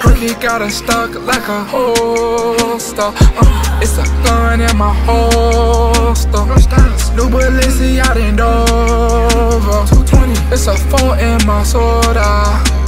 Perky got it stuck like a holster. It's a gun in my holster. New Balenciaga in Dover. 220. It's a 4 in my soda.